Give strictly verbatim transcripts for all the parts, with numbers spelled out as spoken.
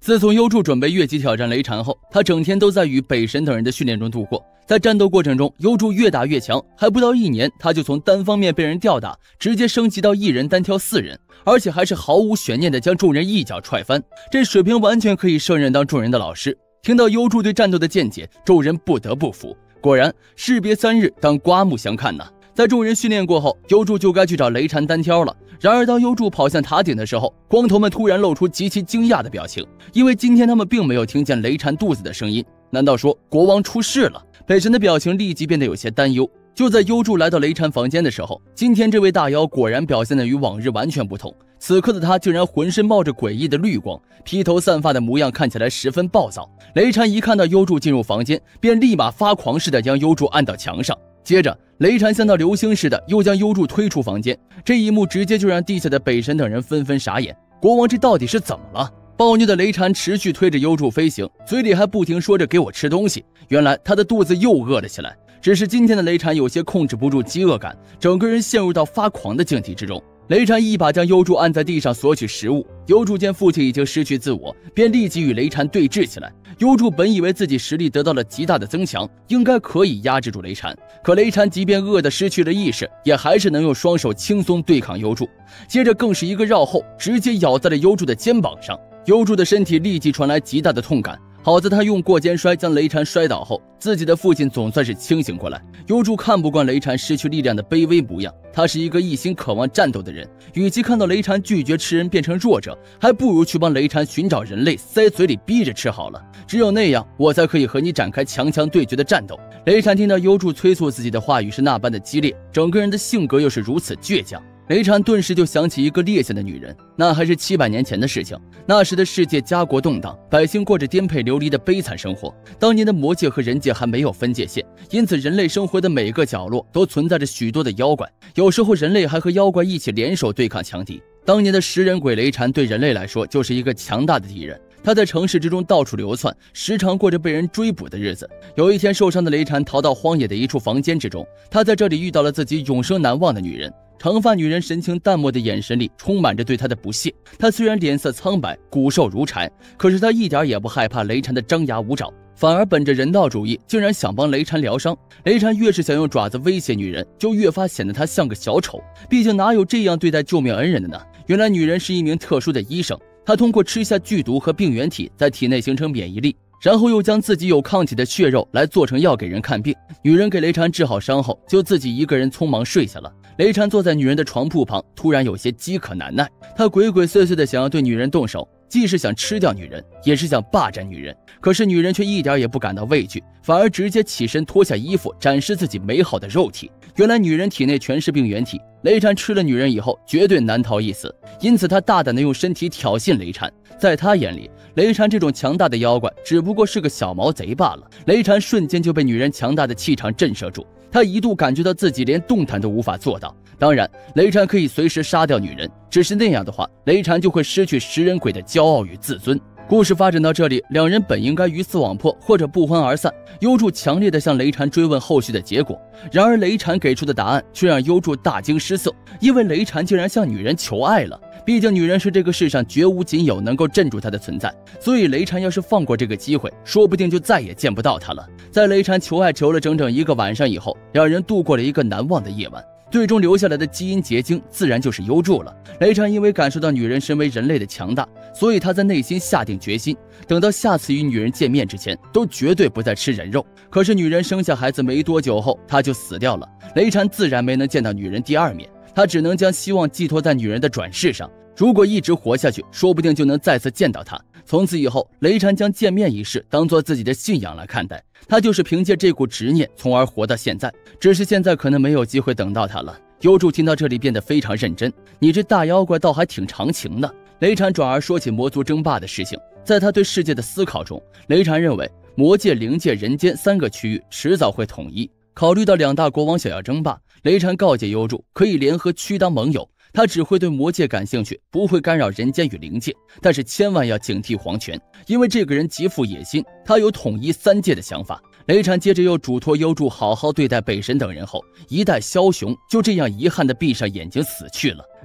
自从幽助准备越级挑战雷禅后，他整天都在与北神等人的训练中度过。在战斗过程中，幽助越打越强，还不到一年，他就从单方面被人吊打，直接升级到一人单挑四人，而且还是毫无悬念的将众人一脚踹翻。这水平完全可以胜任当众人的老师。听到幽助对战斗的见解，众人不得不服。果然，士别三日，当刮目相看呐！在众人训练过后，幽助就该去找雷禅单挑了。然而当幽助跑向塔顶的时候，光头们突然露出极其惊讶的表情，因为今天他们并没有听见雷禅肚子的声音。难道说国王出事了？北神的表情立即变得有些担忧。就在幽助来到雷禅房间的时候，今天这位大妖果然表现得与往日完全不同。此刻的他竟然浑身冒着诡异的绿光，披头散发的模样看起来十分暴躁。雷禅一看到幽助进入房间，便立马发狂似的将幽助按到墙上。接着雷禅像道流星似的又将幽助推出房间，这一幕直接就让地下的北神等人纷纷傻眼。国王这到底是怎么了？暴虐的雷禅持续推着幽助飞行，嘴里还不停说着给我吃东西。原来他的肚子又饿了起来，只是今天的雷禅有些控制不住饥饿感，整个人陷入到发狂的境地之中。雷禅一把将幽助按在地上索取食物，幽助见父亲已经失去自我，便立即与雷禅对峙起来。幽助本以为自己实力得到了极大的增强，应该可以压制住雷禅，可雷禅即便饿得失去了意识，也还是能用双手轻松对抗幽助。接着更是一个绕后，直接咬在了幽助的肩膀上，幽助的身体立即传来极大的痛感。好在他用过肩摔将雷禅摔倒后，自己的父亲总算是清醒过来。幽助看不惯雷禅失去力量的卑微模样，他是一个一心渴望战斗的人，与其看到雷禅拒绝吃人变成弱者，还不如去帮雷禅寻找人类塞嘴里逼着吃好了，只有那样我才可以和你展开强强对决的战斗。雷禅听到幽助催促自己的话语是那般的激烈，整个人的性格又是如此倔强，雷禅顿时就想起一个烈性的女人，那还是七百年前的事情。那时的世界家国动荡，百姓过着颠沛流离的悲惨生活。当年的魔界和人界还没有分界线，因此人类生活的每个角落都存在着许多的妖怪，有时候人类还和妖怪一起联手对抗强敌。当年的食人鬼雷禅对人类来说就是一个强大的敌人，他在城市之中到处流窜，时常过着被人追捕的日子。有一天，受伤的雷禅逃到荒野的一处房间之中，他在这里遇到了自己永生难忘的女人。长发女人神情淡漠的眼神里充满着对他的不屑。他虽然脸色苍白，骨瘦如柴，可是他一点也不害怕雷禅的张牙舞爪，反而本着人道主义，竟然想帮雷禅疗伤。雷禅越是想用爪子威胁女人，就越发显得他像个小丑，毕竟哪有这样对待救命恩人的呢？原来女人是一名特殊的医生，她通过吃下剧毒和病原体在体内形成免疫力，然后又将自己有抗体的血肉来做成药给人看病。女人给雷禅治好伤后，就自己一个人匆忙睡下了。雷禅坐在女人的床铺旁，突然有些饥渴难耐，他鬼鬼祟祟的想要对女人动手，既是想吃掉女人，也是想霸占女人。可是女人却一点也不感到畏惧，反而直接起身脱下衣服，展示自己美好的肉体。原来女人体内全是病原体，雷禅吃了女人以后绝对难逃一死，因此他大胆的用身体挑衅雷禅。在他眼里，雷禅这种强大的妖怪只不过是个小毛贼罢了。雷禅瞬间就被女人强大的气场震慑住，他一度感觉到自己连动弹都无法做到。当然，雷禅可以随时杀掉女人，只是那样的话，雷禅就会失去食人鬼的骄傲与自尊。故事发展到这里，两人本应该鱼死网破或者不欢而散。幽助强烈的向雷禅追问后续的结果，然而雷禅给出的答案却让幽助大惊失色，因为雷禅竟然向女人求爱了。毕竟女人是这个世上绝无仅有能够镇住他的存在，所以雷禅要是放过这个机会，说不定就再也见不到他了。在雷禅求爱求了整整一个晚上以后，两人度过了一个难忘的夜晚。最终留下来的基因结晶自然就是幽助了。雷禅因为感受到女人身为人类的强大，所以他在内心下定决心，等到下次与女人见面之前，都绝对不再吃人肉。可是女人生下孩子没多久后，他就死掉了。雷禅自然没能见到女人第二面，他只能将希望寄托在女人的转世上。如果一直活下去，说不定就能再次见到她。从此以后，雷禅将见面一事当作自己的信仰来看待，他就是凭借这股执念从而活到现在。只是现在可能没有机会等到他了。幽助听到这里变得非常认真，你这大妖怪倒还挺长情的。雷禅转而说起魔族争霸的事情，在他对世界的思考中，雷禅认为魔界、灵界、人间三个区域迟早会统一。考虑到两大国王想要争霸，雷禅告诫幽助可以联合区当盟友，他只会对魔界感兴趣，不会干扰人间与灵界，但是千万要警惕皇权，因为这个人极富野心，他有统一三界的想法。雷禅接着又嘱托幽助好好对待北神等人后，一代枭雄就这样遗憾地闭上眼睛死去了。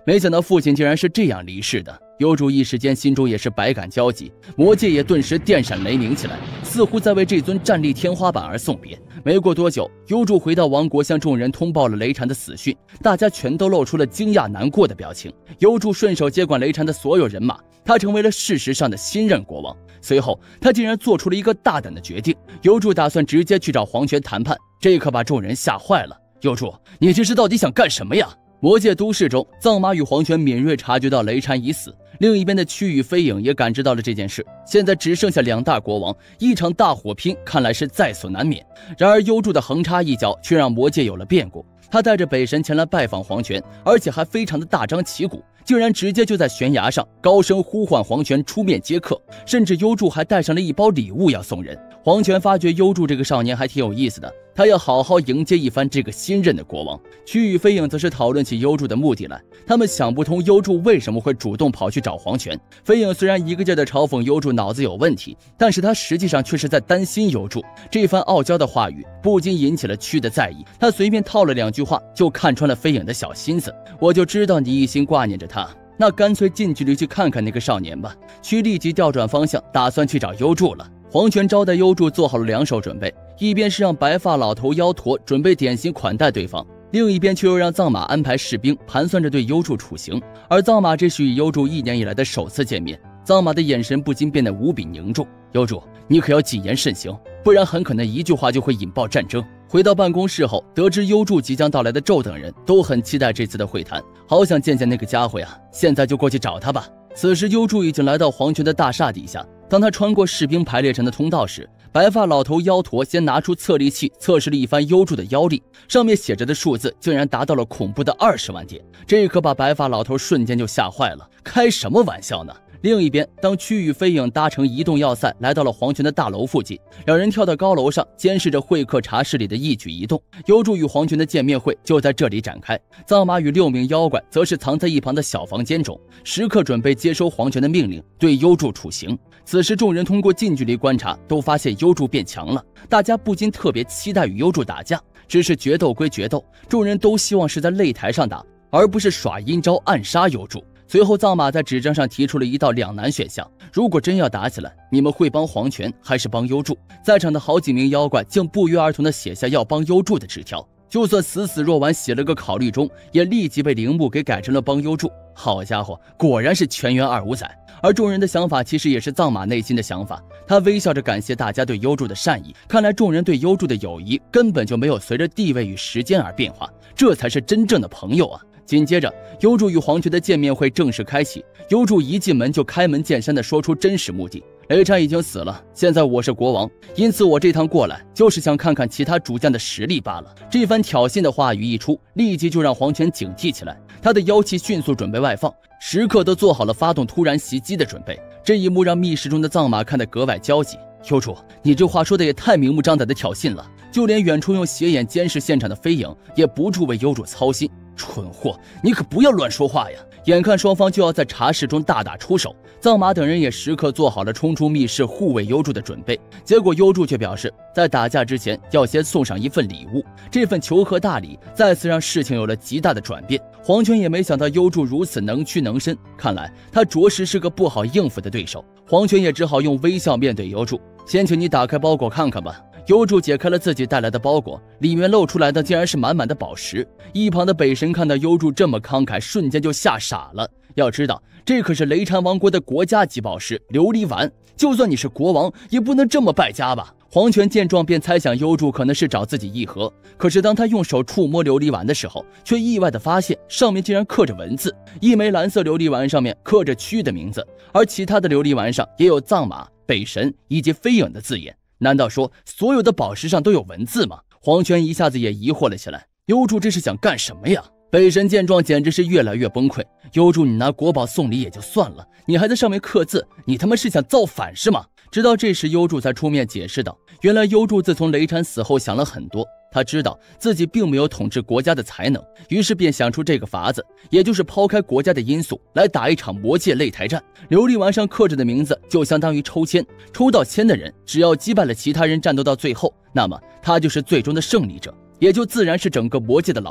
没想到父亲竟然是这样离世的。幽助一时间心中也是百感交集，魔界也顿时电闪雷鸣起来，似乎在为这尊战力天花板而送别。没过多久，幽助回到王国，向众人通报了雷禅的死讯，大家全都露出了惊讶难过的表情。幽助顺手接管雷禅的所有人马，他成为了事实上的新任国王。随后他竟然做出了一个大胆的决定，幽助打算直接去找皇权谈判，这可把众人吓坏了。幽助，你这是到底想干什么呀？魔界都市中，藏马与皇权敏锐察觉到雷禅已死，另一边的区域飞影也感知到了这件事。现在只剩下两大国王，一场大火拼看来是在所难免。然而幽助的横插一脚却让魔界有了变故，他带着北神前来拜访皇权，而且还非常的大张旗鼓，竟然直接就在悬崖上高声呼唤皇权出面接客，甚至幽助还带上了一包礼物要送人。皇权发觉幽助这个少年还挺有意思的，他要好好迎接一番这个新任的国王。区域飞影则是讨论起幽助的目的来，他们想不通幽助为什么会主动跑去找皇权。飞影虽然一个劲的嘲讽幽助脑子有问题，但是他实际上却是在担心幽助。这番傲娇的话语不禁引起了区的在意，他随便套了两句话就看穿了飞影的小心思。我就知道你一心挂念着他，那干脆近距离去看看那个少年吧。区立即调转方向，打算去找幽助了。皇权招待幽助做好了两手准备，一边是让白发老头妖驼准备点心款待对方，另一边却又让藏马安排士兵盘算着对幽助处刑。而藏马这是与幽助一年以来的首次见面，藏马的眼神不禁变得无比凝重。幽助，你可要谨言慎行，不然很可能一句话就会引爆战争。回到办公室后，得知幽助即将到来的纣等人都很期待这次的会谈，好想见见那个家伙呀，现在就过去找他吧。此时幽助已经来到皇权的大厦底下，当他穿过士兵排列成的通道时，白发老头妖驼先拿出测力器测试了一番幽助的妖力，上面写着的数字竟然达到了恐怖的二十万点，这可把白发老头瞬间就吓坏了，开什么玩笑呢？另一边，当区域飞影搭乘移动要塞来到了皇权的大楼附近，两人跳到高楼上监视着会客茶室里的一举一动。幽助与皇权的见面会就在这里展开，藏马与六名妖怪则是藏在一旁的小房间中，时刻准备接收皇权的命令，对幽助处刑。此时众人通过近距离观察都发现幽助变强了，大家不禁特别期待与幽助打架。只是决斗归决斗，众人都希望是在擂台上打，而不是耍阴招暗杀幽助。随后藏马在纸张上提出了一道两难选项，如果真要打起来，你们会帮皇权还是帮幽助？在场的好几名妖怪竟不约而同地写下要帮幽助的纸条，就算死死若丸写了个考虑中，也立即被铃木给改成了帮幽助。好家伙，果然是全员二五仔。而众人的想法其实也是藏马内心的想法，他微笑着感谢大家对幽助的善意，看来众人对幽助的友谊根本就没有随着地位与时间而变化，这才是真正的朋友啊。紧接着，幽助与皇权的见面会正式开启。幽助一进门就开门见山地说出真实目的：雷禅已经死了，现在我是国王，因此我这趟过来就是想看看其他主将的实力罢了。这番挑衅的话语一出，立即就让皇权警惕起来，他的妖气迅速准备外放，时刻都做好了发动突然袭击的准备。这一幕让密室中的藏马看得格外焦急。幽助，你这话说的也太明目张胆的挑衅了，就连远处用斜眼监视现场的飞影也不住为幽助操心。蠢货，你可不要乱说话呀！眼看双方就要在茶室中大打出手，藏马等人也时刻做好了冲出密室护卫幽助的准备。结果幽助却表示，在打架之前要先送上一份礼物。这份求和大礼再次让事情有了极大的转变。皇权也没想到幽助如此能屈能伸，看来他着实是个不好应付的对手。皇权也只好用微笑面对幽助，先请你打开包裹看看吧。幽助解开了自己带来的包裹，里面露出来的竟然是满满的宝石。一旁的北神看到幽助这么慷慨，瞬间就吓傻了。要知道，这可是雷禅王国的国家级宝石琉璃丸，就算你是国王，也不能这么败家吧。皇权见状便猜想幽助可能是找自己议和，可是当他用手触摸琉璃丸的时候，却意外地发现上面竟然刻着文字。一枚蓝色琉璃丸上面刻着区的名字，而其他的琉璃丸上也有藏马、北神以及飞影的字眼。难道说所有的宝石上都有文字吗？皇权一下子也疑惑了起来，幽助这是想干什么呀？北神见状简直是越来越崩溃。幽助，你拿国宝送礼也就算了，你还在上面刻字，你他妈是想造反是吗？直到这时幽助才出面解释道，原来幽助自从雷禅死后想了很多，他知道自己并没有统治国家的才能，于是便想出这个法子，也就是抛开国家的因素来打一场魔界擂台战。琉璃丸上刻着的名字就相当于抽签，抽到签的人只要击败了其他人战斗到最后，那么他就是最终的胜利者，也就自然是整个魔界的老大。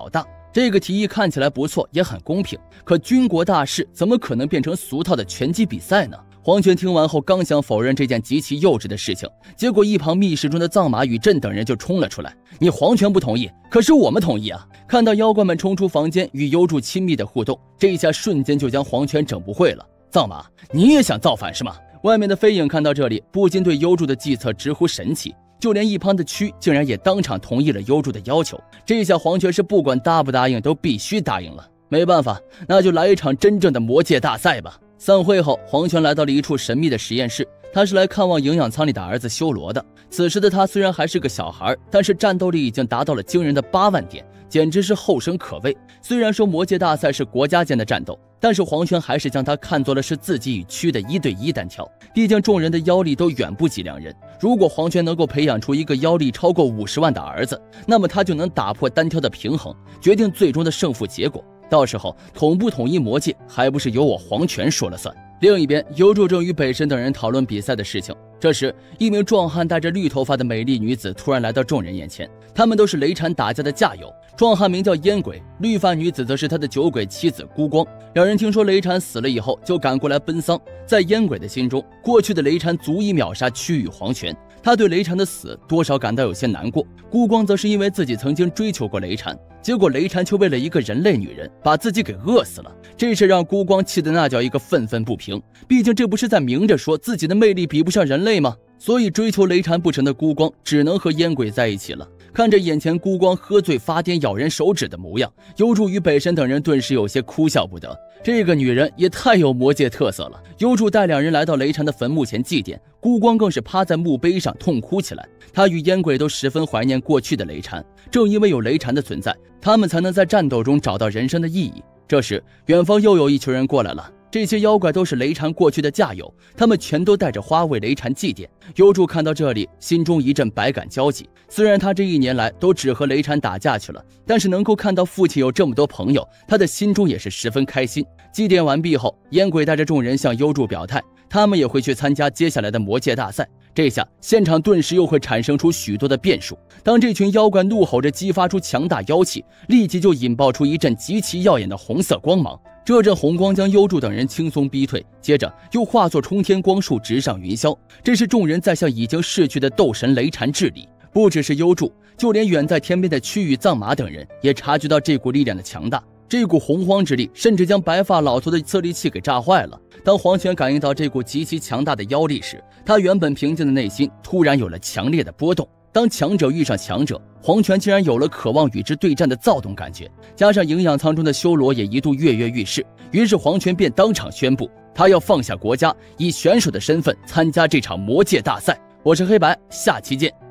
这个提议看起来不错，也很公平，可军国大事怎么可能变成俗套的拳击比赛呢？黄泉听完后刚想否认这件极其幼稚的事情，结果一旁密室中的藏马与朕等人就冲了出来。你黄泉不同意，可是我们同意啊！看到妖怪们冲出房间与幽助亲密的互动，这一下瞬间就将黄泉整不会了。藏马，你也想造反是吗？外面的飞影看到这里，不禁对幽助的计策直呼神奇，就连一旁的蛆竟然也当场同意了幽助的要求。这下黄泉是不管答不答应都必须答应了。没办法，那就来一场真正的魔界大赛吧。散会后，黄泉来到了一处神秘的实验室，他是来看望营养舱里的儿子修罗的。此时的他虽然还是个小孩，但是战斗力已经达到了惊人的八万点，简直是后生可畏。虽然说魔界大赛是国家间的战斗，但是黄泉还是将他看作了是自己与蛆的一对一单挑，毕竟众人的妖力都远不及两人。如果黄泉能够培养出一个妖力超过五十万的儿子，那么他就能打破单挑的平衡，决定最终的胜负结果。到时候统不统一魔界，还不是由我黄泉说了算。另一边，幽助正与北神等人讨论比赛的事情。这时，一名壮汉带着绿头发的美丽女子突然来到众人眼前，他们都是雷禅打架的架友。壮汉名叫烟鬼，绿发女子则是他的酒鬼妻子孤光。两人听说雷禅死了以后，就赶过来奔丧。在烟鬼的心中，过去的雷禅足以秒杀区域黄泉，他对雷禅的死多少感到有些难过。孤光则是因为自己曾经追求过雷禅，结果雷禅却为了一个人类女人把自己给饿死了，这是让孤光气得那叫一个愤愤不平。毕竟这不是在明着说自己的魅力比不上人类吗？所以追求雷禅不成的孤光只能和烟鬼在一起了。看着眼前孤光喝醉发癫咬人手指的模样，幽助与北神等人顿时有些哭笑不得。这个女人也太有魔界特色了。幽助带两人来到雷禅的坟墓前祭奠，孤光更是趴在墓碑上痛哭起来。他与烟鬼都十分怀念过去的雷禅，正因为有雷禅的存在，他们才能在战斗中找到人生的意义。这时远方又有一群人过来了，这些妖怪都是雷禅过去的架友，他们全都带着花为雷禅祭奠。幽助看到这里，心中一阵百感交集。虽然他这一年来都只和雷禅打架去了，但是能够看到父亲有这么多朋友，他的心中也是十分开心。祭奠完毕后，烟鬼带着众人向幽助表态，他们也会去参加接下来的魔界大赛。这下现场顿时又会产生出许多的变数。当这群妖怪怒吼着激发出强大妖气，立即就引爆出一阵极其耀眼的红色光芒。这阵红光将幽助等人轻松逼退，接着又化作冲天光束直上云霄。这是众人在向已经逝去的斗神雷禅致礼。不只是幽助，就连远在天边的区域藏马等人也察觉到这股力量的强大。这股洪荒之力甚至将白发老头的测力器给炸坏了。当黄泉感应到这股极其强大的妖力时，他原本平静的内心突然有了强烈的波动。当强者遇上强者，黄泉竟然有了渴望与之对战的躁动感觉，加上营养舱中的修罗也一度跃跃欲试，于是黄泉便当场宣布，他要放下国家，以选手的身份参加这场魔界大赛。我是黑白，下期见。